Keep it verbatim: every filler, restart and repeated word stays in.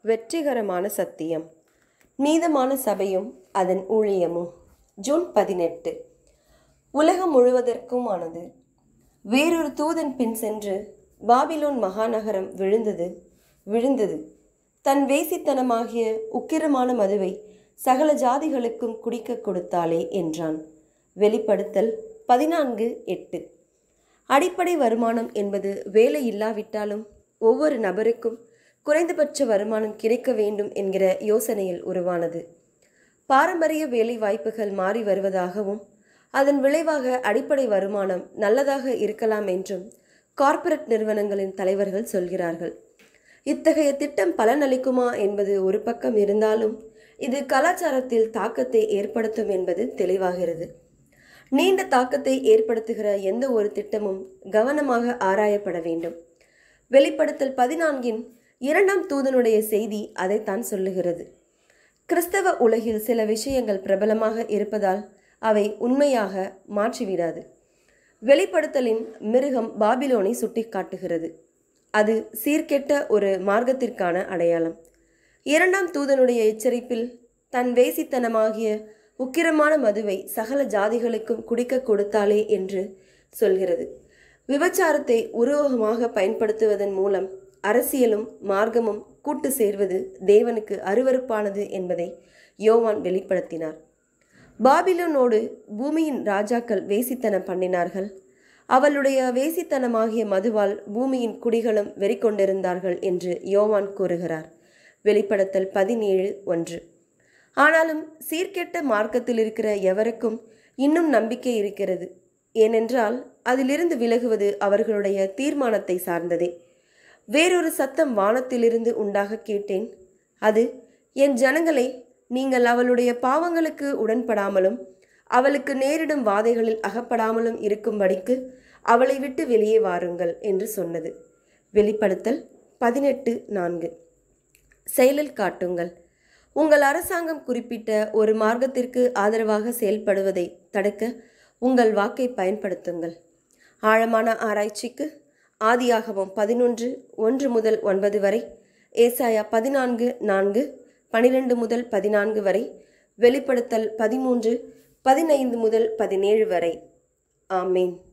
வெற்றிகரமான சத்தியம். நீதமான சபையும் அதன் ஊழியமும். ஜூன் பதினெட்டு. உலகம் முழுவதற்குமானது. வேறொரு தூதன் பின் சென்று, பாபிலோன் மகாநகரம் விழுந்தது விழுந்தது தன் வேசித்தனமாகிய உக்கிரமான மதுவை சகல ஜாதிகளுக்கும் குடிக்க கொடுத்தாளே என்றான். வெளிப்படுத்தல் பதினான்கு எட்டு. அடிப்படை வருமானம் என்பது வேலை இல்லாவிட்டாலும் ஒவ்வொரு நபருக்கும் குறைந்தபட்ச வருமானம் கிடைக்க வேண்டும் என்கிற யோசனையில் உருவானது. பாரம்பரிய வேலை வாய்ப்புகள் மாறி வருவதாகவும் அதன் விளைவாக அடிப்படை வருமானம் நல்லதாக இருக்கலாம் என்றும் கார்ப்பரேட் நிறுவனங்களின் தலைவர்கள் சொல்கிறார்கள். இத்தகைய திட்டம் பலனளிக்குமா என்பது ஒரு பக்கம் இருந்தாலும் இது கலாச்சாரத்தில் தாக்கத்தை ஏற்படுத்தும் என்பது தெளிவாகிறது. நீண்ட தாக்கத்தை ஏற்படுத்துகிற எந்த ஒரு திட்டமும் கவனமாக ஆராயப்பட வேண்டும். வெளிப்படுத்தல் பதினான்கின் இரண்டாம் தூதனுடைய செய்தி அதைத்தான் சொல்லுகிறது. கிறிஸ்தவ உலகில் சில விஷயங்கள் பிரபலமாக இருப்பதால் அவை உண்மையாக மாற்றிவிடாது. வெளிப்படுத்தலின் மிருகம் பாபிலோனை சுட்டி காட்டுகிறது. அது சீர்கெட்ட ஒரு மார்க்கத்திற்கான அடையாளம். இரண்டாம் தூதனுடைய எச்சரிப்பில் தன் வேசித்தனமாகிய உக்கிரமான மதுவை சகல ஜாதிகளுக்கும் குடிக்க கொடுத்தாளே என்று சொல்கிறது. விபச்சாரத்தை உருவகமாக பயன்படுத்துவதன் மூலம் அரசியலும் மார்க்கமும் கூட்டு சேர்வது தேவனுக்கு அருவருப்பானது என்பதை யோவான் வெளிப்படுத்தினார். பாபிலோனோடு பூமியின் ராஜாக்கள் வேசித்தனம் பண்ணினார்கள். அவளுடைய வேசித்தனமாகிய மதுவால் பூமியின் குடிகளும் வெறி கொண்டிருந்தார்கள் என்று யோவான் கூறுகிறார். வெளிப்படுத்தல் பதினேழு ஒன்று. ஆனாலும் சீர்கெட்ட மார்க்கத்தில் இருக்கிற எவருக்கும் இன்னும் நம்பிக்கை இருக்கிறது. ஏனென்றால் அதிலிருந்து விலகுவது அவர்களுடைய தீர்மானத்தை சார்ந்ததே. வேறொரு சத்தம் வானத்திலிருந்து உண்டாக கேட்டேன். அது, என் ஜனங்களே, நீங்கள் அவளுடைய பாவங்களுக்கு உடன்படாமலும் அவளுக்கு நேரிடும் வாதைகளில் அகப்படாமலும் இருக்கும்படிக்கு அவளை விட்டு வெளியே வாருங்கள் என்று சொன்னது. வெளிப்படுத்தல் பதினெட்டு நான்கு. செயலில் காட்டுங்கள். உங்கள் அரசாங்கம் குறிப்பிட்ட ஒரு மார்க்கத்திற்கு ஆதரவாக செயல்படுவதை தடுக்க உங்கள் வாக்கை பயன்படுத்துங்கள். ஆழமான ஆராய்ச்சிக்கு ஆதியாகமம் பதினொன்று ஒன்று முதல் ஒன்பது வரை, ஏசாயா பதினான்கு நான்கு பனிரெண்டு முதல் பதினான்கு வரை, வெளிப்படுத்தல் பதிமூன்று பதினைந்து முதல் பதினேழு வரை. ஆமேன்.